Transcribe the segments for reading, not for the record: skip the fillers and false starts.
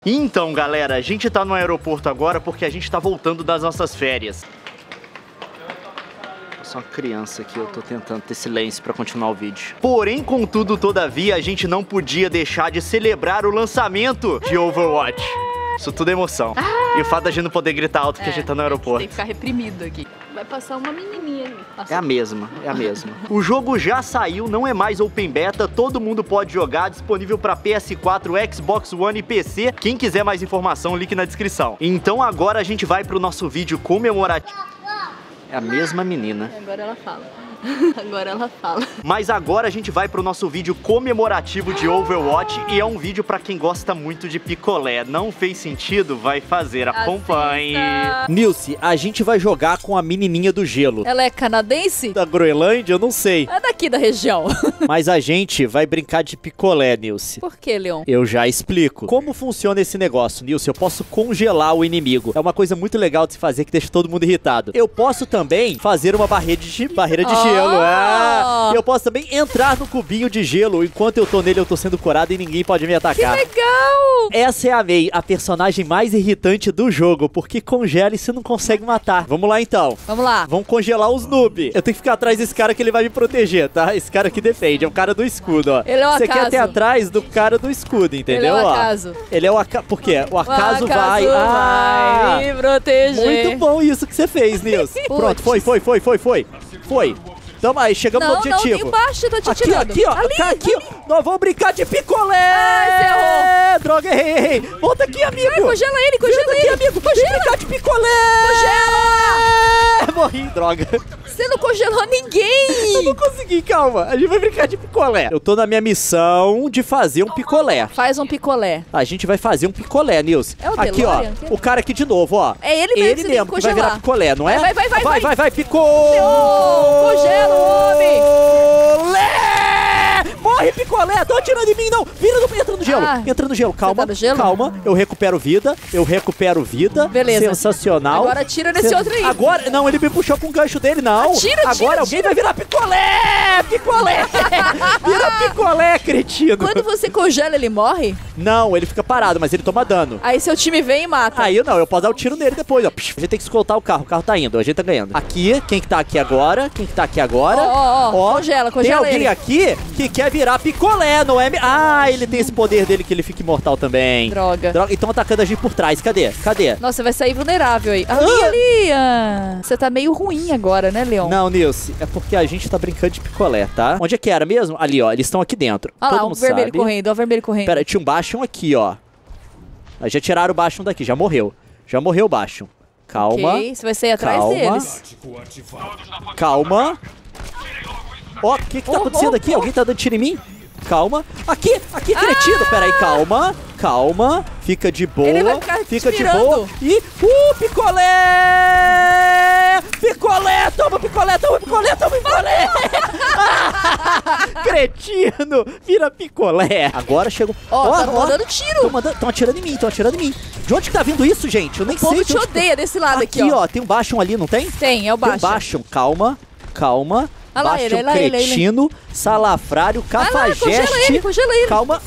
Então, galera, a gente tá no aeroporto agora porque a gente tá voltando das nossas férias. Eu sou uma criança aqui, eu tô tentando ter silêncio pra continuar o vídeo. Porém, contudo, todavia, a gente não podia deixar de celebrar o lançamento de Overwatch. Isso tudo é emoção. E o fato da gente não poder gritar alto que a gente tá no aeroporto. Tem que ficar reprimido aqui. Vai passar uma menininha ali. É a mesma, é a mesma. O jogo já saiu, não é mais open beta, todo mundo pode jogar, disponível pra PS4, Xbox One e PC. Quem quiser mais informação, link na descrição. Então agora a gente vai pro nosso vídeo comemorativo. É a mesma menina. Agora ela fala. Agora ela fala. Mas agora a gente vai pro nosso vídeo comemorativo de Overwatch e é um vídeo pra quem gosta muito de picolé. Não fez sentido? Vai fazer, acompanhe. Nilce, a gente vai jogar com a menininha do gelo. Ela é canadense? Da Groenlândia? Eu não sei. É daqui da região. Mas a gente vai brincar de picolé, Nilce. Por que, Leon? Eu já explico. Como funciona esse negócio, Nilce? Eu posso congelar o inimigo. É uma coisa muito legal de se fazer que deixa todo mundo irritado. Eu posso também fazer uma barreira de gelo. Eu posso também entrar no cubinho de gelo. Enquanto eu tô nele, eu tô sendo curado e ninguém pode me atacar. Que legal! Essa é a Mei, a personagem mais irritante do jogo, porque congela e você não consegue matar. Vamos lá, então. Vamos lá. Vamos congelar os noob. Eu tenho que ficar atrás desse cara que ele vai me proteger, tá? Esse cara que defende, é o cara do escudo, ó. Ele é o acaso. Você quer ter atrás do cara do escudo, entendeu? Ele é o acaso. Ele é o acaso. Por quê? O acaso vai me proteger. Muito bom isso que você fez, Nilce. Pronto, foi. Tamo aí, chegamos no objetivo. Não, embaixo, eu tô te atirando. Aqui, ó. Aqui, ó. Nós vamos brincar de picolé. Você errou. Droga, errei. Volta aqui, amigo. Ai, congela ele. Aqui, amigo. Vamos brincar de picolé. Congela. Morri, droga. Você não congelou ninguém. Eu não consegui, calma. A gente vai brincar de picolé. Eu tô na minha missão de fazer um picolé. Faz um picolé. A gente vai fazer um picolé, Nilce. É o aqui, DeLorean, ó. O cara aqui de novo, ó. É ele mesmo que vai virar picolé, não é? Vai. Picou. Congela o homem. Morre, picolé! Tô atirando em mim, não! Entra no gelo! Entra no gelo, calma, tá no gelo? Calma. Eu recupero vida. Beleza. Sensacional. Agora atira nesse outro aí. Agora, não, ele me puxou com o gancho dele, não. Agora alguém vai virar picolé! Vira picolé, cretino! Quando você congela, ele morre? Não, ele fica parado, mas ele toma dano. Aí seu time vem e mata. Aí eu posso dar o tiro nele depois, ó. A gente tem que escoltar o carro tá indo, a gente tá ganhando. Aqui, quem que tá aqui agora? Ó, congela tem alguém ele. aqui que quer virar picolé, não é? Ele tem esse poder dele que ele fica imortal também. Droga. Então atacando a gente por trás, cadê? Nossa, você vai sair vulnerável aí. Ali. Você tá meio ruim agora, né, Leon? Não, Nilce, é porque a gente tá brincando de picolé, tá? Onde é que era mesmo? Ali, ó, eles estão aqui dentro. Olha lá, o vermelho correndo, Pera, tinha um Bastion aqui, ó. Já tiraram o Bastion daqui, já morreu o Bastion. Calma. Ok, você vai sair atrás deles. Calma. Ó, o que tá acontecendo aqui? Alguém tá dando tiro em mim? Calma. Aqui, cretino. Pera aí, calma. Fica de boa. Ele vai ficar de boa. E, picolé! Toma picolé! Cretino, vira picolé. Agora chegou. Tá mandando tiro. Estão atirando em mim. De onde que tá vindo isso, gente? Eu nem sei. O povo te odeia desse lado aqui, ó. Aqui, ó, tem um Bastion ali, não tem? Tem, é o Bastion. Tem um Bastion, calma. Olha lá Bastion, ele. cretino, salafrário, cafajeste. Congela ele. Calma.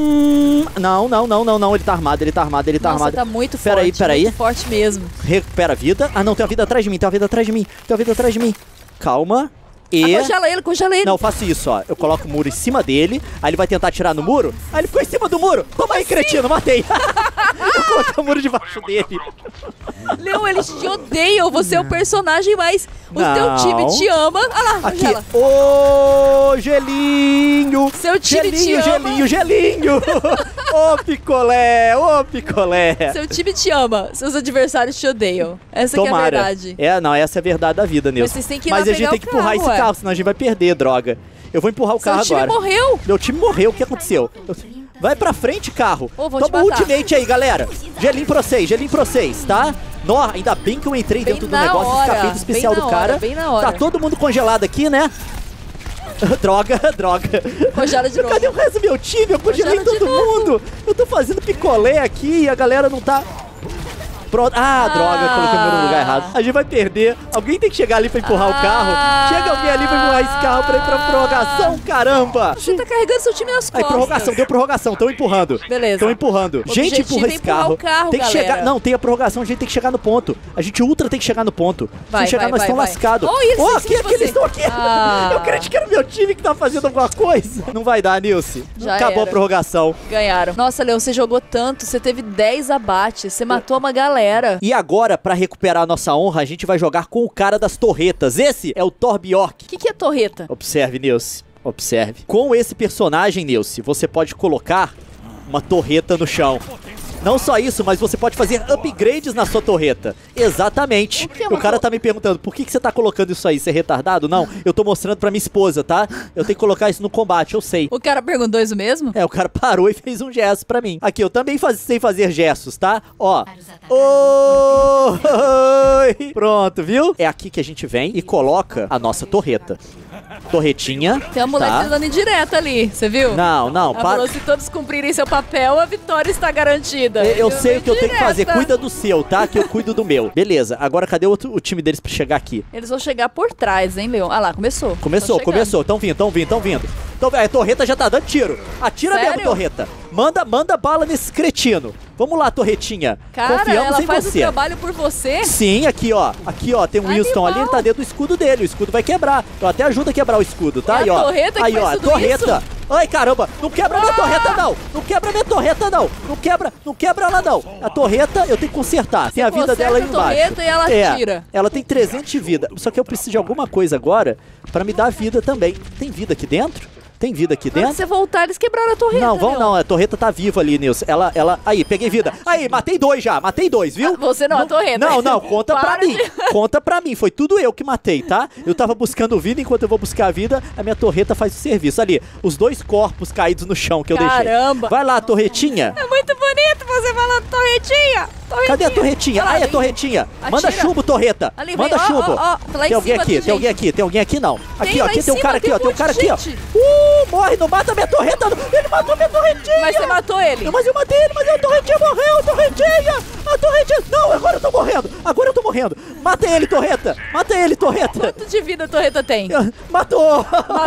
Não, ele tá armado. Nossa, tá muito forte. Peraí. Muito forte mesmo. Recupera a vida. Não, tem uma vida atrás de mim. Calma. Congela ele. Não, eu faço isso, ó. Eu coloco o muro em cima dele, aí ele vai tentar atirar no muro, aí ele ficou em cima do muro. Toma aí, cretino, matei. Eu coloquei o muro debaixo dele. Leon, eles te odeiam. Você é o personagem mais... O teu time te ama. Olha lá, congela. Ô, gelinho. Seu time te ama. Gelinho. Ô, picolé. Seu time te ama. Seus adversários te odeiam. Essa que é a verdade. Essa é a verdade da vida, Nilson. Mas vocês têm que ir lá Mas a gente tem que empurrar esse carro, senão a gente vai perder, droga. Eu vou empurrar o carro agora. Seu time morreu. Meu time morreu, o que aconteceu? Vai pra frente, carro. Toma o ultimate aí, galera. Gelinho pra vocês, tá? Ainda bem que eu entrei dentro do negócio e escapei do especial do cara. Tá todo mundo congelado aqui, né? Droga. Congela de novo. Cadê o resto do meu time? Eu congelei todo mundo. Eu tô fazendo picolé aqui e a galera não tá... Pronto. Ah, droga, coloquei o meu no lugar errado. A gente vai perder. Alguém tem que chegar ali pra empurrar o carro. Chega alguém ali pra empurrar esse carro pra ir pra prorrogação, caramba. Você tá carregando seu time nas costas. Aí, prorrogação, deu prorrogação, tão empurrando. Beleza. Estão empurrando. Gente, empurra esse carro. Tem que chegar. Não, tem a prorrogação, a gente tem que chegar no ponto. A gente ultra tem que chegar no ponto. Se chegar, nós estamos lascados. Aqui, eles estão aqui. Eu acredito que era o meu time que tá fazendo alguma coisa. Não vai dar, Nilce. Acabou a prorrogação. Ganharam. Nossa, Leão, você jogou tanto. Você teve 10 abates. Você matou uma galera. E agora, pra recuperar a nossa honra, a gente vai jogar com o cara das torretas. Esse é o Torbjorn. O que é torreta? Observe, Nilce. Observe. Com esse personagem, Nilce, você pode colocar uma torreta no chão. Não só isso, mas você pode fazer upgrades na sua torreta. Exatamente. O cara tá me perguntando, por que você tá colocando isso aí? Você é retardado? Não, eu tô mostrando pra minha esposa, tá? Eu tenho que colocar isso no combate, eu sei. O cara perguntou isso mesmo? É, o cara parou e fez um gesto pra mim. Aqui, eu também sei fazer gestos, tá? Ó. Oi! Pronto, viu? É aqui que a gente vem e coloca a nossa torreta. Torretinha. Tem uma mulher dando indireta ali, você viu? Não. Ela falou, se todos cumprirem seu papel, a vitória está garantida. Eu sei o que eu tenho que fazer. Cuida do seu, tá? Que eu cuido do meu. Beleza. Agora cadê o time deles pra chegar aqui? Eles vão chegar por trás, hein, Leão? Ah lá, começou. Começou. Tão vindo. Então, a torreta já tá dando tiro. Atira mesmo, torreta. Manda bala nesse cretino. Vamos lá, torretinha. Cara, confiamos ela em faz você. o trabalho por você? Sim, aqui, ó. Tem um Winston ali, ele tá dentro do escudo dele. O escudo vai quebrar. Eu até ajudo a quebrar o escudo, tá? É a torreta que faz tudo torreta. Isso? Ai, caramba, não quebra minha torreta, não. Não quebra minha torreta, não. Não quebra ela, não. A torreta eu tenho que consertar. Tem a vida dela aí embaixo. Torreta e ela tira. Ela tem 300 de vida. Só que eu preciso de alguma coisa agora pra me dar vida também. Tem vida aqui dentro? Tem vida aqui dentro? Quando você voltar, eles quebraram a torreta. Não, a torreta tá viva ali, Nilson. Aí, peguei vida. Aí, matei 2 já, viu? Você não, a torreta. Não, conta pra mim. Conta pra mim, foi tudo eu que matei, tá? Eu tava buscando vida, enquanto eu vou buscar a vida, a minha torreta faz o serviço. Ali, os 2 corpos caídos no chão que eu deixei. Caramba. Vai lá, torretinha. É muito bonito você falando torretinha. Cadê a torretinha? Aí, a torretinha. Manda chumbo, torreta. Manda chumbo. Tem alguém aqui, não. Aqui tem um cara aqui, ó. Tem um cara aqui, ó. Morre, não mata minha torreta. Ele matou minha torretinha. Mas você matou ele. Mas eu matei ele, mas a torretinha morreu, a torretinha. Não, agora eu tô morrendo. Mata ele, torreta. Quanto de vida a torreta tem? Matou.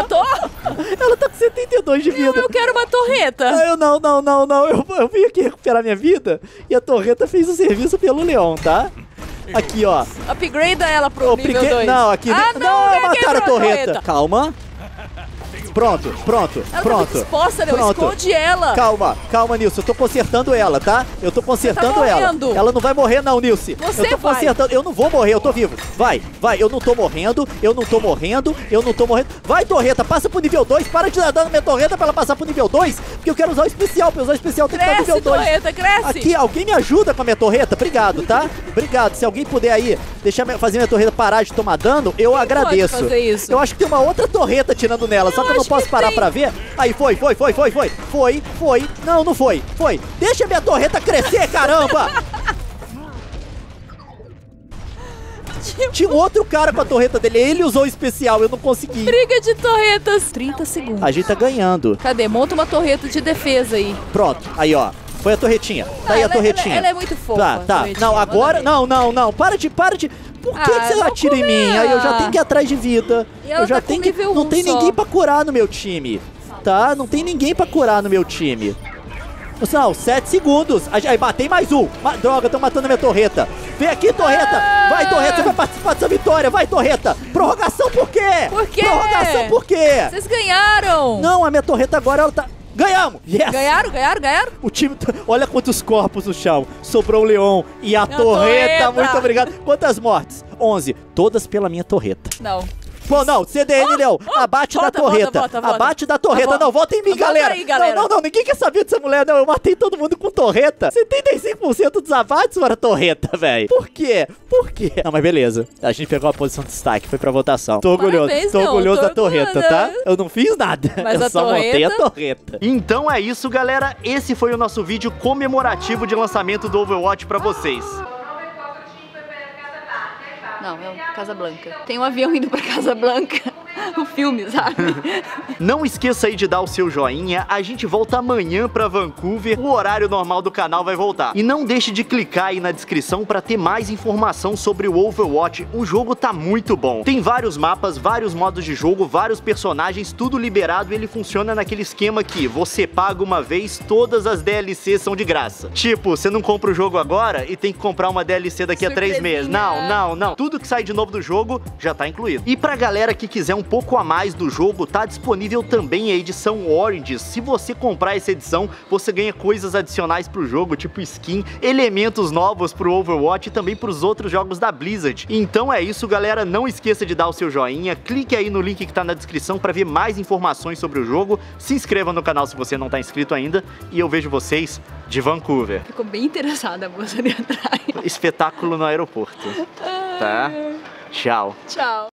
Ela tá com 72 de vida. Eu quero uma torreta. Eu não. Eu vim aqui recuperar minha vida e a torreta fez o serviço pelo Leão, tá? Aqui, ó. Upgrade ela pro nível 2. Não, aqui... não, mataram a torreta. Calma. Pronto. Ela tá exposta, Leão. Esconde ela. Calma, Nilce. Eu tô consertando ela, tá? Eu tô consertando ela. Ela não vai morrer, não, Nilce. Você eu tô consertando. Eu não vou morrer, eu tô vivo. Vai. Eu não tô morrendo. Vai, torreta. Passa pro nível 2. Para de dar dano na minha torreta pra ela passar pro nível 2. Porque eu quero usar o especial. Pra usar o especial tem que estar no nível 2. Torreta, cresce. Aqui, alguém me ajuda com a minha torreta? Obrigado, tá? Obrigado. Se alguém puder aí fazer minha torreta parar de tomar dano, eu agradeço. Pode fazer isso. Eu acho que tem uma outra torreta atirando nela, só que eu não posso parar pra ver. Aí, foi. Não foi. Deixa minha torreta crescer, caramba! Tinha um outro cara com a torreta dele, ele usou o especial, eu não consegui. Briga de torretas. 30 segundos. A gente tá ganhando. Cadê? Monta uma torreta de defesa aí. Pronto, aí ó. Foi a torretinha. Tá aí a torretinha. Ela é muito fofa. Tá. Não, agora... Não. Para de... Por que você atira em mim? Aí eu já tenho que ir atrás de vida. Eu já tenho que... Não tem ninguém pra curar no meu time. Tá? Não tem ninguém pra curar no meu time. Não, 7 segundos. Aí, matei mais um. Droga, estão matando a minha torreta. Vem aqui, torreta. Vai, torreta, você vai participar dessa vitória. Vai, torreta. Prorrogação por quê? Por quê? Prorrogação por quê? Vocês ganharam. Não, a minha torreta agora, ela tá... Ganhamos! Yes! Ganharam? O time... Olha quantos corpos no chão. Sobrou o Leão e a torreta. Muito obrigado. Quantas mortes? 11. Todas pela minha torreta. Não. Bom, não, CDN, Leão. Abate da torreta. Abate da torreta. Não, volta em mim, galera. Aí, galera. Não, ninguém quer saber dessa mulher, não. Eu matei todo mundo com torreta. 75% dos abates para torreta, velho. Por quê? Não, mas beleza. A gente pegou a posição de destaque, foi pra votação. Tô orgulhoso. Parabéns, tô orgulhoso da torreta, tá? Eu não fiz nada. Mas eu só montei a torreta. Então é isso, galera. Esse foi o nosso vídeo comemorativo de lançamento do Overwatch pra vocês. Não, é Casablanca. Tem um avião indo pra Casablanca. o filme, sabe? Não esqueça aí de dar o seu joinha, a gente volta amanhã pra Vancouver, o horário normal do canal vai voltar. E não deixe de clicar aí na descrição pra ter mais informação sobre o Overwatch, o jogo tá muito bom. Tem vários mapas, vários modos de jogo, vários personagens, tudo liberado e ele funciona naquele esquema que você paga uma vez, todas as DLCs são de graça. Tipo, você não compra o jogo agora e tem que comprar uma DLC daqui a 3 meses. Não. Tudo que sai de novo do jogo já tá incluído. E pra galera que quiser um pouco a mais do jogo, tá disponível também a edição Origins. Se você comprar essa edição, você ganha coisas adicionais pro jogo, tipo skin, elementos novos pro Overwatch e também pros outros jogos da Blizzard. Então é isso, galera. Não esqueça de dar o seu joinha, clique aí no link que tá na descrição pra ver mais informações sobre o jogo, se inscreva no canal se você não tá inscrito ainda e eu vejo vocês de Vancouver. Ficou bem interessada a moça ali atrás. Espetáculo no aeroporto. Tá? Tchau. Tchau.